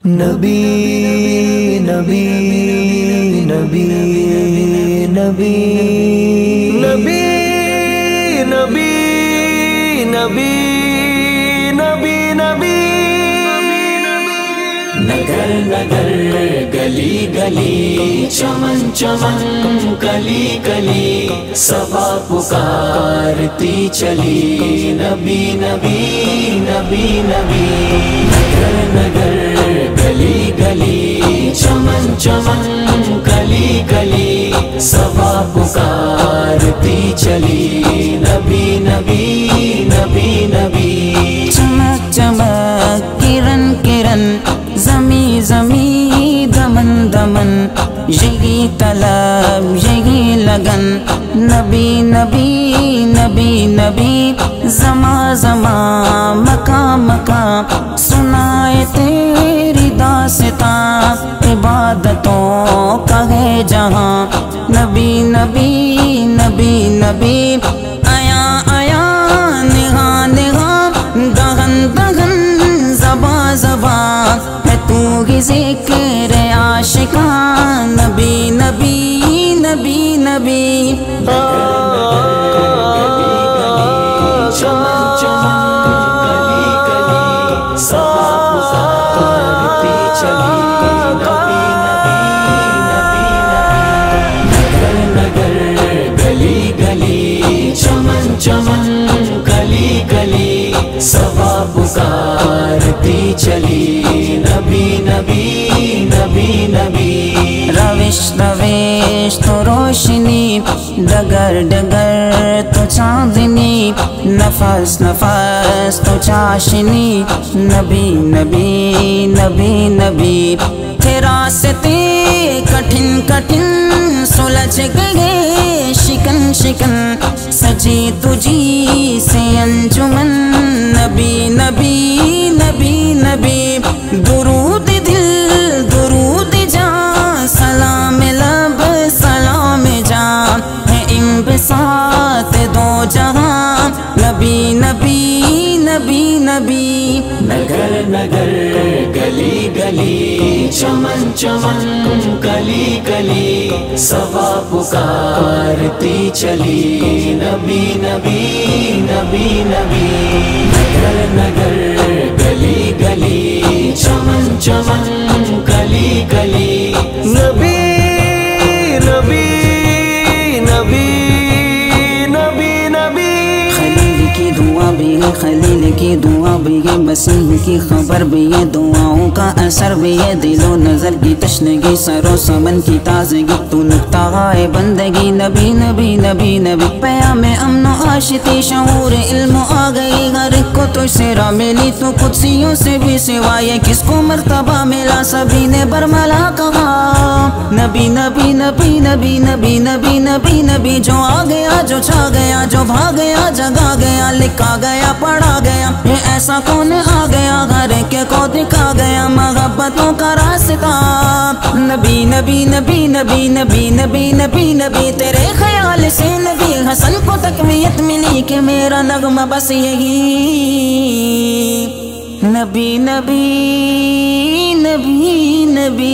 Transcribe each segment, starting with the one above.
نبی نبی نبی نبی نبی نبی نبی نبی نبی نگر نگر گلی گلی چمن چمن کلی کلی صبا پکارتی چلی نبی نبی نبی نبی نگر نگر گلی گلی چمن چمن کلی کلی صبا پکارتی چلی نبی نبی نبی نبی چمک چمک کرن کرن زمی زمی دمن دمن یہی طلب یہی لگن نبی نبی نبی نبی زماں زماں مقام مقام سنائے تیری داستاں عبادتوں کا ہے جہاں نبی نبی نبی نبی آیا آیا نگاہ نگاہ دہن دہن زباں زباں ہے تو ہی ذکر عاشقاں نبی نبی نبی نبی چمن چمن کلی کلی صبا پکارتی چلی نبی نبی نبی نبی نگر نگر گلی گلی چمن چمن کلی کلی صبا پکارتی چلی نبی نبی نبی نبی روش روش تو روشنی ڈگر ڈگر تو چاندنی نفس نفس تو چاشنی نبی نبی نبی نبی تھے راستے کٹھن کٹھن سلجھ گئے شکن شکن سجی تجھی سے انجمن نبی نبی نبی نبی درود دل درود جان سلام لب سلام جان ہے انبساط دو جہاں نبی نبی نبی نبی نگر نگر گلی گلی چمن چمن کلی کلی صبا پکارتی چلی نبی نبی نبی نبی نگر نگر گلی گلی چمن چمن کلی کلی نبی نبی نبی نبی نبی خلیل کی دعا بھی ہے خلیل کی دعا بھی ہے مسیح کی خبر بھی ہے دعاؤں کا اثر بھی ہے دل و نظر کی تشنگی سر و سمن کی تازگی تو نقطہ ہے بندگی نبی نبی نبی نبی پیام امن و عاشقی شعور علم آ گئی ہر ایک کو تو سے راہ ملی تو قدسیوں سے بھی سوائے کس کو مرتبہ ملا سبھی نے برملا کہا نبی نبی نبی نبی نبی نبی نبی نبی جو آ گیا جو چھا گیا جو بھاگ گیا جگا گیا لکھا گیا پڑھا گیا یہ ایسا کون آ گیا گھر کے کو دکھا گیا محبتوں کا راستہ نبی نبی نبی نبی نبی نبی نبی نبی تیرے خیال سے نبی حسن کو تقویت ملی کہ میرا نغمہ بس یہی نبی نبی نبی نبی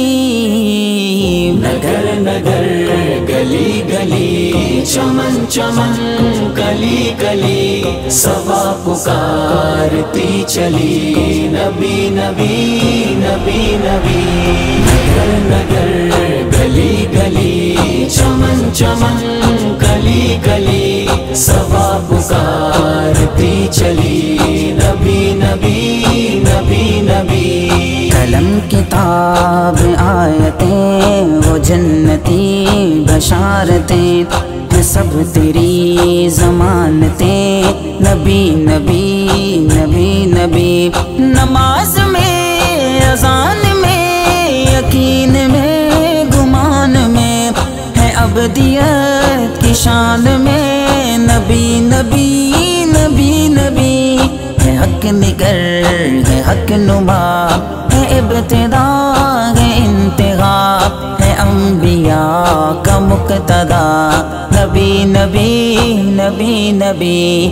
نگر نگر گلی گلی چمن چمن کلی کلی صبا پکارتی چلی نبی نبی نبی نبی نگر نگر گلی گلی چمن چمن کلی کلی صبا پکارتی چلی نبی نبی نبی نبی قلم کتاب آیتیں وہ جنتی بشارتیں ہیں سب تیری ضمانتیں نبی نبی نبی نبی نماز میں اذان میں یقین میں گمان میں ہے ابدیت کی شان میں نبی نبی نبی نبی ہے حق نگر ہے حق نما ہے ابتدا ہے انتہا ہے انبیاء کا مقتدا نبی نبی نبی نبی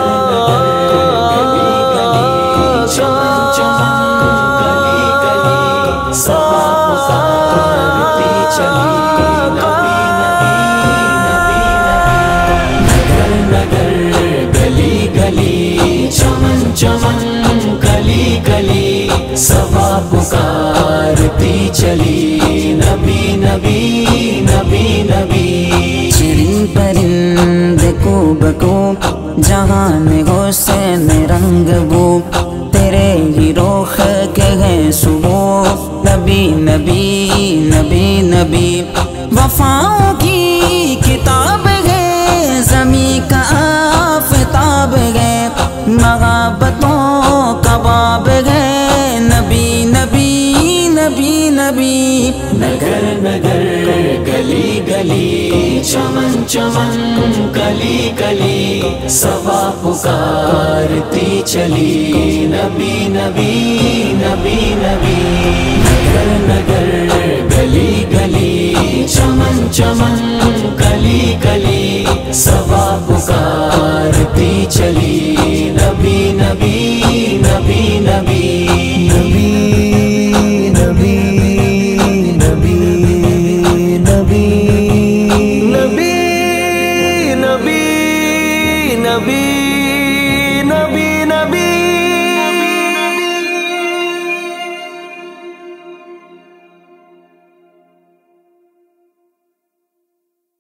چمن چمن گلی گلی صبا پکارتی چلی نبی نبی نبی نبی شیریں پرند کو بکو جہان حسین رنگ بو تیرے ہی روخ کے ہے صبح نبی نبی نبی نبی وفاؤں کی کتاب ہے زمیں کا آفتاب ہے محبتوں کا باب ہے نبی نبی نبی نبی نگر نگر گلی گلی چمن چمن کلی کلی صبا پکارتی چلی نبی نبی نبی نبی نگر نگر گلی گلی چمن چمن کلی کلی صبا